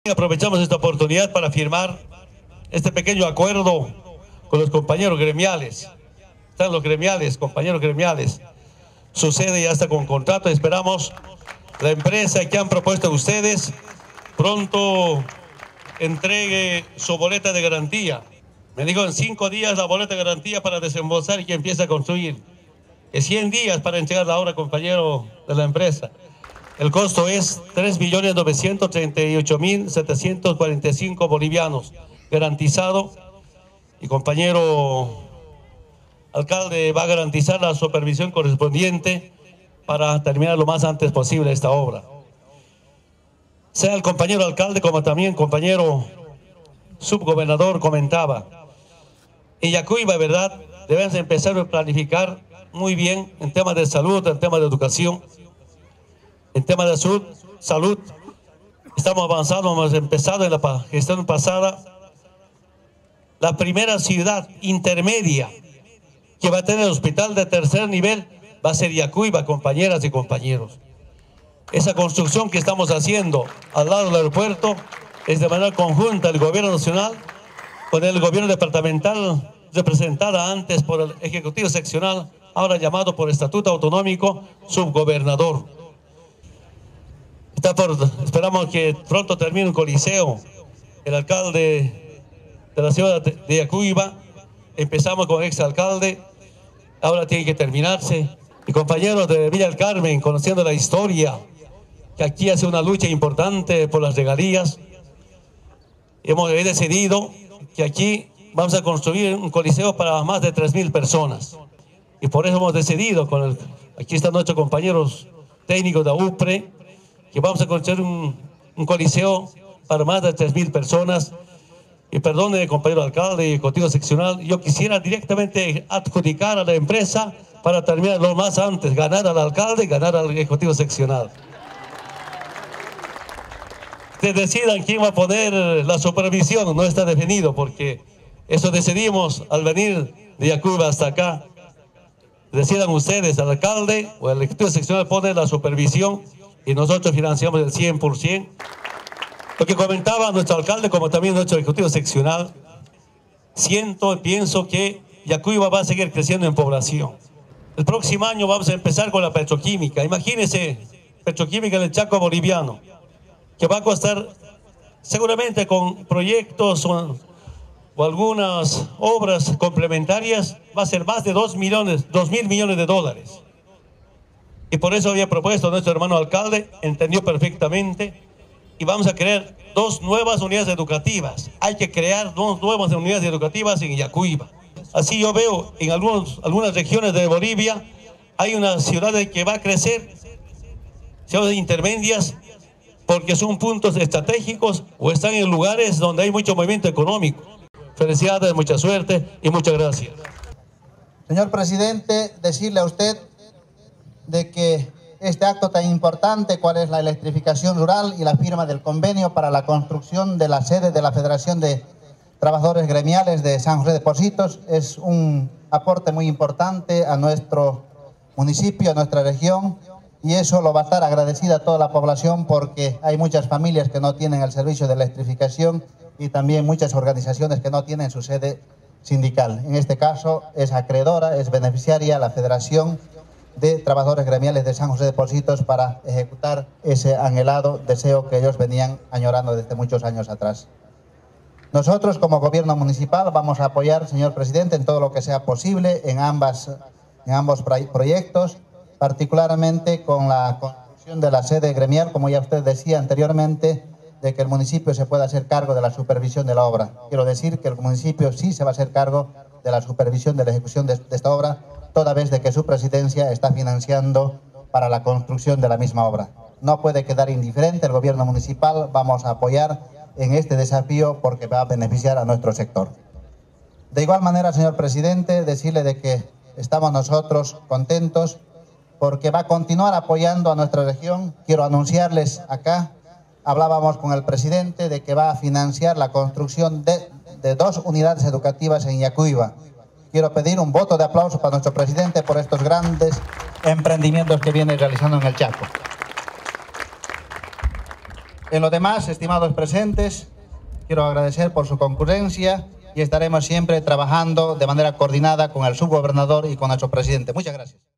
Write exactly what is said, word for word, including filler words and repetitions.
Aprovechamos esta oportunidad para firmar este pequeño acuerdo con los compañeros gremiales. Están los gremiales, compañeros gremiales. Sucede ya está con contrato. Esperamos la empresa que han propuesto ustedes pronto entregue su boleta de garantía. Me dijo en cinco días la boleta de garantía para desembolsar y que empiece a construir. Que cien días para entregar la obra, compañero de la empresa. El costo es tres millones novecientos treinta y ocho mil setecientos cuarenta y cinco bolivianos, garantizado. Y compañero alcalde va a garantizar la supervisión correspondiente para terminar lo más antes posible esta obra. Sea el compañero alcalde como también compañero subgobernador comentaba, en Yacuiba, ¿verdad? Debemos empezar a planificar muy bien en temas de salud, en temas de educación. En temas de salud, salud, estamos avanzando, hemos empezado en la gestión pasada. La primera ciudad intermedia que va a tener hospital de tercer nivel va a ser Yacuiba, compañeras y compañeros. Esa construcción que estamos haciendo al lado del aeropuerto es de manera conjunta el gobierno nacional con el gobierno departamental, representada antes por el Ejecutivo Seccional, ahora llamado por Estatuto Autonómico subgobernador. Está por, esperamos que pronto termine un coliseo. El alcalde de la ciudad de Yacuiba, empezamos con exalcalde, ahora tiene que terminarse. Y compañeros de Villa del Carmen, conociendo la historia, que aquí hace una lucha importante por las regalías, hemos decidido que aquí vamos a construir un coliseo para más de tres mil personas. Y por eso hemos decidido, con el, aquí están nuestros compañeros técnicos de U P R E, que vamos a construir un, un coliseo para más de tres mil personas. Y perdone, compañero alcalde y ejecutivo seccional, yo quisiera directamente adjudicar a la empresa para terminar lo más antes, ganar al alcalde y ganar al ejecutivo seccional. Ustedes decidan quién va a poner la supervisión, no está definido, porque eso decidimos al venir de Yacuiba hasta acá. Decidan ustedes, el alcalde o el ejecutivo seccional pone la supervisión y nosotros financiamos el cien por ciento. Lo que comentaba nuestro alcalde, como también nuestro ejecutivo seccional, siento y pienso que Yacuiba va a seguir creciendo en población. El próximo año vamos a empezar con la petroquímica. Imagínense, petroquímica en el Chaco boliviano, que va a costar seguramente con proyectos o, o algunas obras complementarias, va a ser más de dos millones, dos mil millones de dólares. Y por eso había propuesto nuestro hermano alcalde, entendió perfectamente, y vamos a crear dos nuevas unidades educativas. Hay que crear dos nuevas unidades educativas en Yacuiba. Así yo veo en algunos, algunas regiones de Bolivia, hay una ciudad que va a crecer, ciudades intermedias, porque son puntos estratégicos o están en lugares donde hay mucho movimiento económico. Felicidades, mucha suerte y muchas gracias. Señor presidente, decirle a usted de que este acto tan importante, cuál es la electrificación rural y la firma del convenio para la construcción de la sede de la Federación de Trabajadores Gremiales de San José de Pocitos, es un aporte muy importante a nuestro municipio, a nuestra región, y eso lo va a estar agradecida a toda la población, porque hay muchas familias que no tienen el servicio de electrificación y también muchas organizaciones que no tienen su sede sindical. En este caso es acreedora, es beneficiaria la Federación de Trabajadores Gremiales de San José de Pocitos para ejecutar ese anhelado deseo que ellos venían añorando desde muchos años atrás. Nosotros como gobierno municipal vamos a apoyar, señor presidente, en todo lo que sea posible en, ambas, en ambos proyectos, particularmente con la construcción de la sede gremial, como ya usted decía anteriormente, de que el municipio se pueda hacer cargo de la supervisión de la obra. Quiero decir que el municipio sí se va a hacer cargo de la supervisión de la ejecución de, de esta obra, toda vez de que su presidencia está financiando para la construcción de la misma obra. No puede quedar indiferente el gobierno municipal, vamos a apoyar en este desafío porque va a beneficiar a nuestro sector. De igual manera, señor presidente, decirle de que estamos nosotros contentos porque va a continuar apoyando a nuestra región. Quiero anunciarles acá, hablábamos con el presidente de que va a financiar la construcción de, de dos unidades educativas en Yacuiba. Quiero pedir un voto de aplauso para nuestro presidente por estos grandes emprendimientos que viene realizando en el Chaco. En lo demás, estimados presentes, quiero agradecer por su concurrencia y estaremos siempre trabajando de manera coordinada con el subgobernador y con nuestro presidente. Muchas gracias.